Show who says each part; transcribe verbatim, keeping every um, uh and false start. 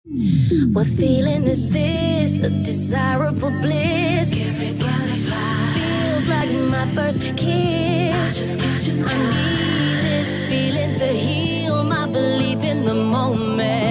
Speaker 1: What feeling is this? A desirable bliss. Gives me butterflies. Feels like my first kiss. I, just got you I need this feeling to heal my belief in the moment.